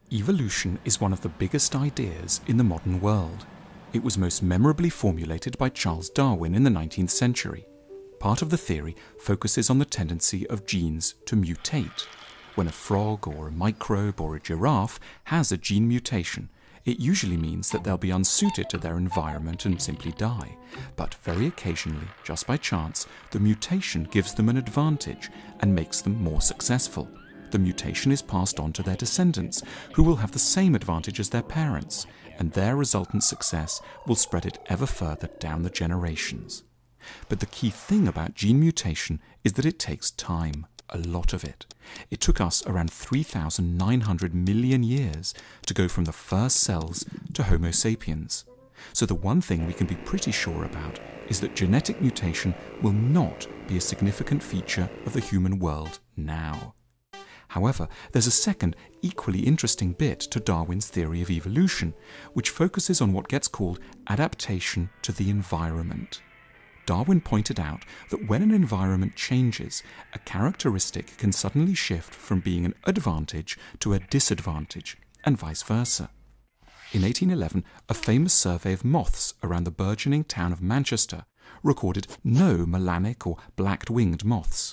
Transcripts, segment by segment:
Evolution is one of the biggest ideas in the modern world. It was most memorably formulated by Charles Darwin in the 19th century. Part of the theory focuses on the tendency of genes to mutate. When a frog or a microbe or a giraffe has a gene mutation, it usually means that they'll be unsuited to their environment and simply die. But very occasionally, just by chance, the mutation gives them an advantage and makes them more successful. The mutation is passed on to their descendants, who will have the same advantage as their parents, and their resultant success will spread it ever further down the generations. But the key thing about gene mutation is that it takes time, a lot of it. It took us around 3,900 million years to go from the first cells to Homo sapiens. So the one thing we can be pretty sure about is that genetic mutation will not be a significant feature of the human world now. However, there's a second, equally interesting bit to Darwin's theory of evolution, which focuses on what gets called adaptation to the environment. Darwin pointed out that when an environment changes, a characteristic can suddenly shift from being an advantage to a disadvantage, and vice versa. In 1811, a famous survey of moths around the burgeoning town of Manchester recorded no melanic or black-winged moths.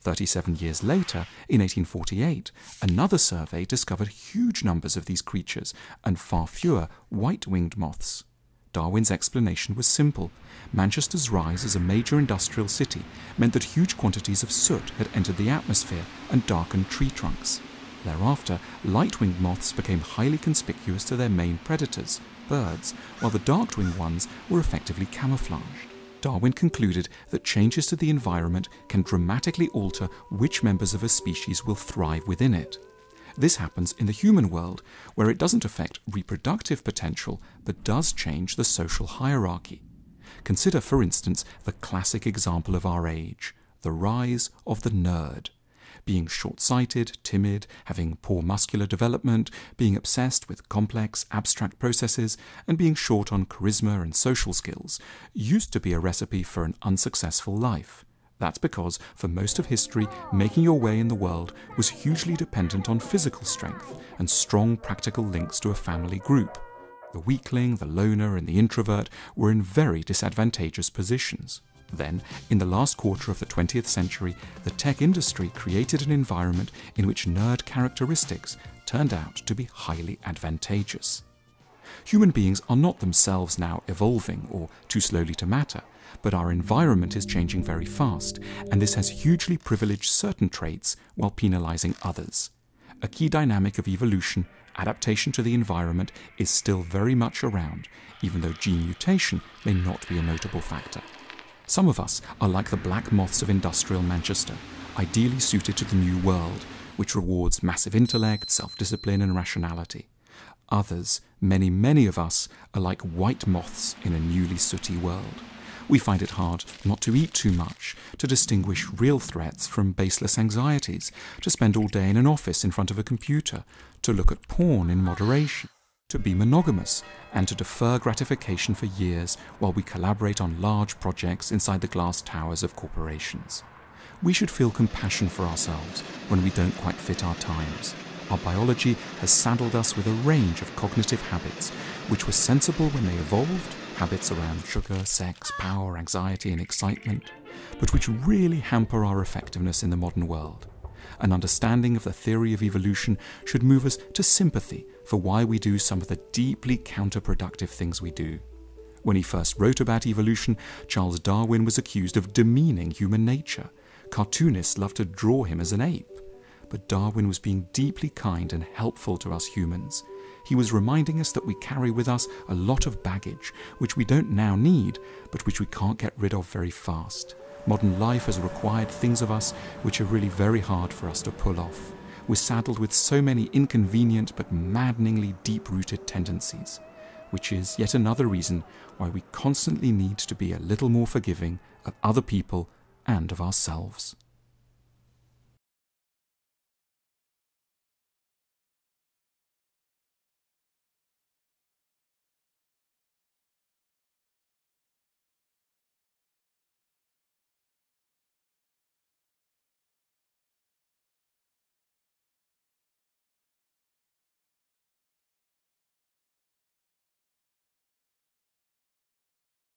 37 years later, in 1848, another survey discovered huge numbers of these creatures and far fewer white-winged moths. Darwin's explanation was simple. Manchester's rise as a major industrial city meant that huge quantities of soot had entered the atmosphere and darkened tree trunks. Thereafter, light-winged moths became highly conspicuous to their main predators, birds, while the dark-winged ones were effectively camouflaged. Darwin concluded that changes to the environment can dramatically alter which members of a species will thrive within it. This happens in the human world, where it doesn't affect reproductive potential, but does change the social hierarchy. Consider, for instance, the classic example of our age, the rise of the nerd. Being short-sighted, timid, having poor muscular development, being obsessed with complex, abstract processes, and being short on charisma and social skills used to be a recipe for an unsuccessful life. That's because, for most of history, making your way in the world was hugely dependent on physical strength and strong practical links to a family group. The weakling, the loner, and the introvert were in very disadvantageous positions. Then, in the last quarter of the 20th century, the tech industry created an environment in which nerd characteristics turned out to be highly advantageous. Human beings are not themselves now evolving or too slowly to matter, but our environment is changing very fast, and this has hugely privileged certain traits while penalizing others. A key dynamic of evolution, adaptation to the environment, is still very much around, even though gene mutation may not be a notable factor. Some of us are like the black moths of industrial Manchester, ideally suited to the new world, which rewards massive intellect, self-discipline, and rationality. Others, many of us, are like white moths in a newly sooty world. We find it hard not to eat too much, to distinguish real threats from baseless anxieties, to spend all day in an office in front of a computer, to look at porn in moderation, to be monogamous, and to defer gratification for years while we collaborate on large projects inside the glass towers of corporations. We should feel compassion for ourselves when we don't quite fit our times. Our biology has saddled us with a range of cognitive habits, which were sensible when they evolved, habits around sugar, sex, power, anxiety, and excitement, but which really hamper our effectiveness in the modern world. An understanding of the theory of evolution should move us to sympathy for why we do some of the deeply counterproductive things we do. When he first wrote about evolution, Charles Darwin was accused of demeaning human nature. Cartoonists loved to draw him as an ape. But Darwin was being deeply kind and helpful to us humans. He was reminding us that we carry with us a lot of baggage, which we don't now need, but which we can't get rid of very fast. Modern life has required things of us which are really very hard for us to pull off. We're saddled with so many inconvenient but maddeningly deep-rooted tendencies, which is yet another reason why we constantly need to be a little more forgiving of other people and of ourselves.